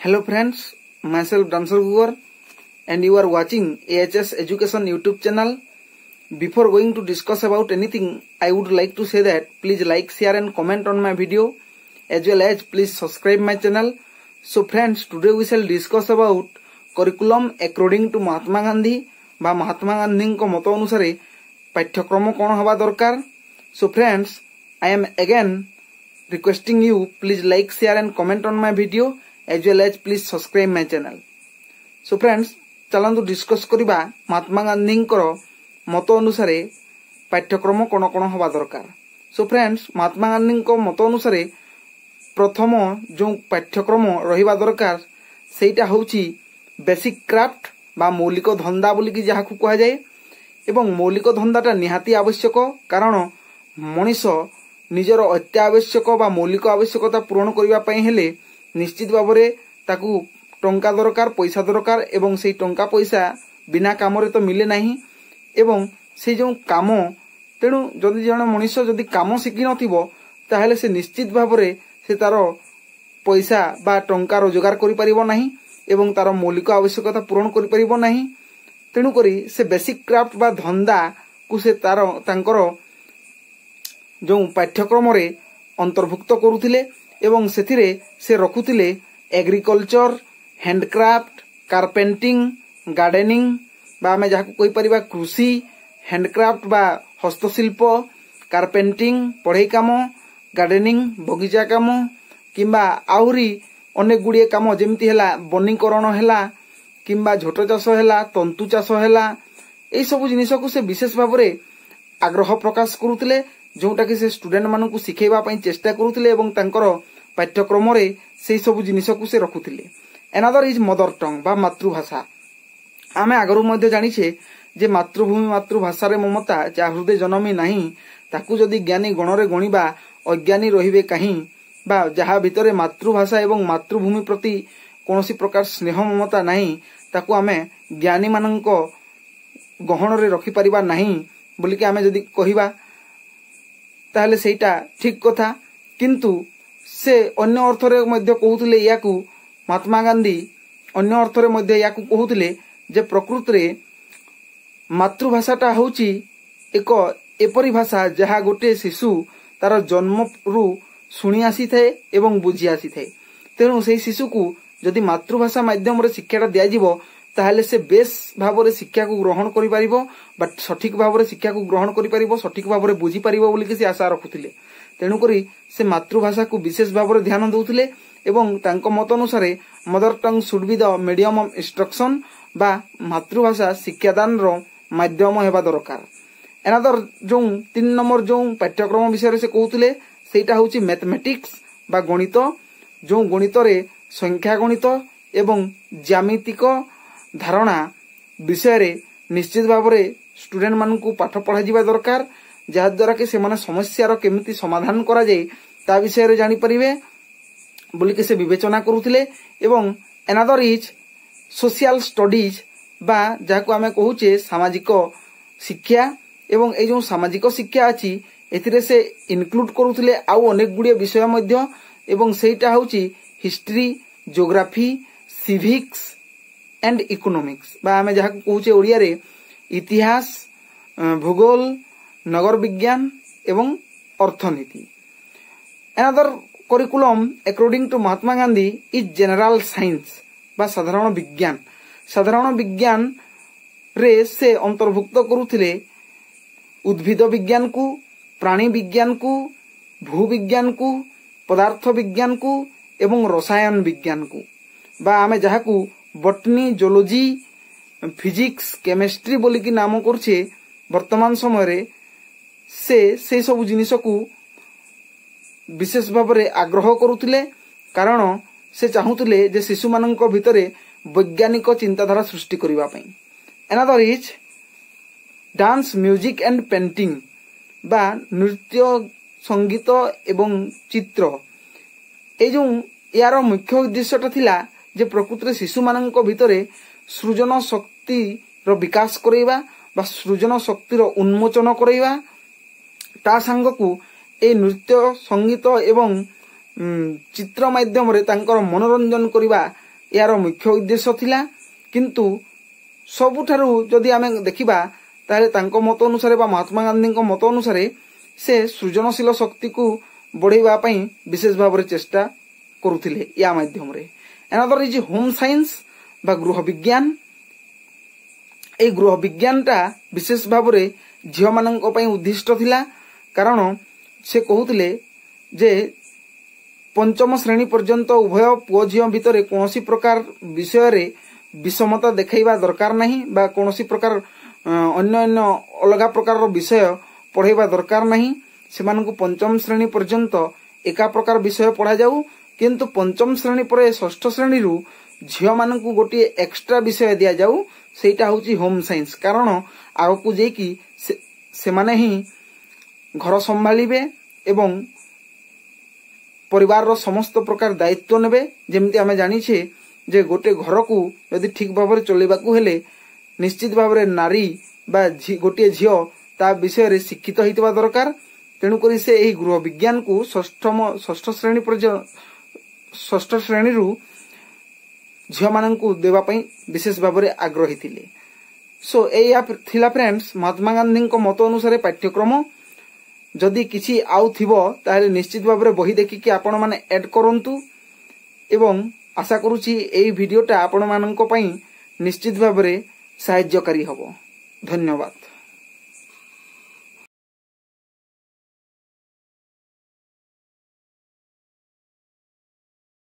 Hello friends, myself Dancer Gugar and you are watching AHS Education YouTube channel. Before going to discuss about anything, I would like to say that please like, share and comment on my video as well as please subscribe my channel. So friends, today we shall discuss about curriculum according to Mahatma Gandhi বা Mahatma Gandhi को मत अनुसारे पाठ्यक्रम कौन हवा दरकार. So friends, I am again requesting you please like, share and comment on my video as well as please subscribe my channel. So friends, चलंतु discuss करिबा महात्मा गांधी मत अनुसारे पाठ्यक्रम कौन कौन हवा दरकार. सो फ्रेंड्स, महात्मा गांधी मत अनुसारे प्रथम जो पाठ्यक्रम रहिबा दरकार सेटा होची बेसिक क्राफ्ट बा मौलिक धंदा बोलिकी जहाकु कहा जाए. एवं मौलिक धंदाटा निहाती आवश्यक, कारण मनीष निजर अत्यावश्यक बा मौलिक आवश्यकता पूरण करबा पई हेले निश्चित भावरे ताकू टंका दरकार, पैसा दरकार एवं से टंका पैसा बिना कामरे तो मिले नहीं. एवं से जो काम तेणु जदि जन मनीष जदि काम शिखि नथिबो ताहेले से निश्चित भावरे से तार पैसा बा टंका रोजगार करि परिबो नहीं एवं तार मौलिक आवश्यकता पूरण करि परिबो नहीं. तेणु करी से बेसिक क्राफ्ट बा धंदा को से तार तांकर जो पाठ्यक्रम रे अंतर्भुक्त करुथिले एवं सेथिरे से रखुथिले एग्रीकल्चर, हैंडक्राफ्ट, कार्पेंटिंग, गार्डेनिंग बा आमे जाहा कोइ परिबा कृषि, हैंडक्राफ्ट बा हस्तशिल्प, कार्पेंटिंग पढ़ाई काम, गार्डेनिंग बगीचा काम किंबा आहुरी अनेक गुड़िए काम जेमती हेला बनीकरण हेला किंबा झोट चाष हेला, तंतु चाष हेला, एई सब जिनिस को से विशेष भाव रे आग्रह प्रकाश करुथिले, जोटा कि से स्टूडेंट मानन को सिखेबा पई चेष्टा करुथिले एवं तांकर पाठ्यक्रम रे सेई सब जिनिस को से रखुथिले. एनादर इज मदर टंग बा मातृभाषा. आमे आगरु मध्ये जानिछे जे मातृभूमि मातृभाषा रे ममता जा हृदय जनमी नाही, ताकू जदि ज्ञानी गणरे गणिबा अज्ञानी रहिबे काहीं बा जहा भितरे मातृभाषा एवं मातृभूमि प्रति कोनोसी प्रकार स्नेह ममता नाही, ताकू आमे ज्ञानी माननक गहन रे रखि परिबा नाही बोली कि आमे जदि कहिबा ताहले सेटा ठीक कथा. किंतु से अन्य अर्थ रे मध्ये कहउतले याकू महात्मा गांधी अन्य अर्थ रे मध्ये याकू कहउतले जे प्रकृत रे मातृभाषाटा होची एक एपरी भाषा जहा गोटे शिशु तार जन्म रु शुणी आसी थाए एवं बुझी आसी थाए. तेणु से शिशु को जदि मातृभाषा माध्यम रे शिक्षाटा दिया जिवो ताहले से बेस भाव रे शिक्षा को ग्रहण करि परिबो बट सठिक भाव रे शिक्षा को ग्रहण करि परिबो, सठिक भाव रे बुझी परिबो बोली कि से आशा रखुथिले. तेणु करी से मातृभाषा को विशेष भाव रे ध्यान दउथिले एवं तांको मत अनुसार mother tongue should be the medium of instruction बा मातृभाषा शिक्षादान रो माध्यम हेबा दरकार. एनादर जो 3 नंबर जो पाठ्यक्रम विषय से कहउथिले सेटा होची मैथमेटिक्स बा गणित, जो गणित रे संख्या गणित एवं ज्यामितिक धारणा विषय रे निश्चित भाव रे स्टूडेंट मान को पाठ पढ़ा जिबा दरकार, जहा द्वारा कि से माने समस्या रो केमिति समाधान करा जाय ता विषय रे जानि परिबे बोली कि से विवेचना करुथिले. एवं एनादर इज सोशल स्टडीज बा जाको आमे कहूचे सामाजिक शिक्षा. एवं ए जो सामाजिक शिक्षा अछि एथिरे से इनक्लूड करुथिले आउ अनेक गुडिया विषय मध्य. एवं सेटा होची history, geography, civics and economics बा आमे जाको कहूचे ओडिया रे इतिहास, भूगोल, नगर विज्ञान एवं अर्थनीति. Another curriculum according to Mahatma Gandhi is general science बा साधारण विज्ञान. साधारण विज्ञान रे से अंतर्भुक्त करुथिले उद्भिद विज्ञान को, प्राणी विज्ञान को, भूविज्ञान को, पदार्थ विज्ञान को एवं रसायन विज्ञान को बा आमे जहाकू बटनी, जोलॉजी, फिजिक्स, केमिस्ट्री बोली कि नाम करछे वर्तमान समय रे से सब जिनिस को विशेष भाव रे आग्रह करुथिले, कारण से चाहूतिले जे शिशु मानक भितरे वैज्ञानिक चिंताधारा सृष्टि करिबा पई. Another is dance, music and painting बा नृत्य, संगीत एवं चित्र. ए जो यार मुख्य उद्देश्यटा थिला जे प्रकृत रे शिशु मानक भितरे सृजन शक्ति रो विकास करैबा बा सृजन शक्ति रो उन्मोचन करैबा, ता संग को ए नृत्य, संगीत एवं चित्र माध्यम रे तांकर मनोरंजन करिबा यार मुख्य उद्देश्य थिला। किंतु सबुठारु जदि आमे देखिबा ताले तांको मत अनुसार बा महात्मा गांधी को मत अनुसार से सृजनशील शक्ति को बढ़ाइबा पई विशेष भाव चेष्टा करुथिले या माध्यम रे। अनदर इज होम साइंस बा गृह विज्ञान। ए गृह विज्ञानटा विशेष भाव रे झियो मानंको पई उद्दिष्ट थिला, कारण से कहूतिले जे पंचम श्रेणी पर्यंत उभय पुओ झियो भितरे कोनोसी प्रकार विषय रे विषमता देखाइबा दरकार नहीं बा कोनोसी प्रकार अन्य अन्य अलगा प्रकार विषय पढ़ाइबा दरकार नहीं। सेमानकु पंचम श्रेणी पर्यंत एका प्रकार विषय पढ़ा जाऊ, किंतु पंचम श्रेणी पर षष्ठ श्रेणी रु झियो मानकु गोटे एक्स्ट्रा विषय दिया जाऊ, सेटा होची होम साइंस। कारण आगकु जेकी से माने ही घर संभालिबे एवं परिवार रो समस्त प्रकार दायित्व नेबे। जेमति आमे जानि छे जे गोटे घर को यदि ठीक भाव चलेबाकू हेले निश्चित भाव नारी बा गोटे झियो ता विषय रे शिक्षित होइतबा दरकार। तेणु करी से एही गृह विज्ञान को षष्ठ श्रेणी रु झियो मानंकु देबा पई विशेष भाव रे आग्रही थिले। सो एया थिला फ्रेंड्स महात्मा गांधी को मत अनुसार पाठ्यक्रम। जदि किछि आउ थिबो ताले निश्चित भाव रे बही देखिकि आपण माने ऐड करंतु एवं आशा करूची एई भिडियोटा आपण मानंको पई निश्चित भाव रे सहाय्यकारी हबो। धन्यवाद।